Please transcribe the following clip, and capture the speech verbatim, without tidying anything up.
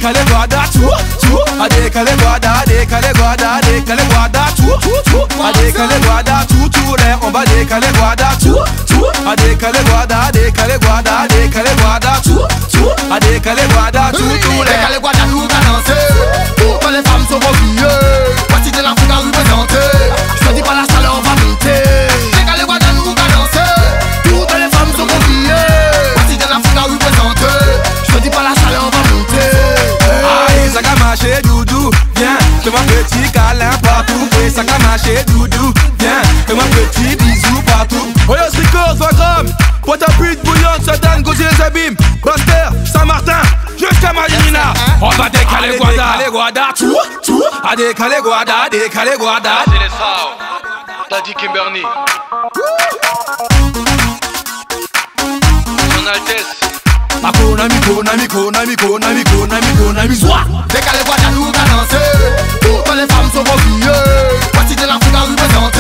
décalé guada, tout, tout. A décalé guada, décalé guada, décalé guada, tout, tout, tout. A décalé guada, tout, tout. L'air, on va décaler guada, tout, tout. A décalé guada, décalé guada, décalé guada, tout, tout. A décalé guada, tout, tout. L'air. Décalé guada, nous balancer. Toutes les femmes sont mobiles. Voici de l'Afrique à représenter. Je te dis pas la chaleur va monter. Décalé guada, nous balancer. Toutes les femmes sont mobiles. Voici de l'Afrique à représenter. Je te dis pas la chaleur va monter. Aïe, ça a marché, doudou. Viens, fais-moi petit câlin partout. Et ça a marché, doudou. Viens, fais-moi petit bisou partout. Oh yo, Stricos, vingt grammes. Pointe à pute, bouillante, Satan, Gauthier les abîmes. Buster, Saint-Martin, jusqu'à Marina. On va décaler guada, décaler guada, tout, tout. A décaler guada, décaler guada. C'est les Sao, t'as dit Kimberly. Son Altesse. Ma konami, konami, konami, konami, konami, konami, zwa. Décalé guada, nous balancer. Toutes les femmes sont mobiles. Voici de l'Afrique à représenter.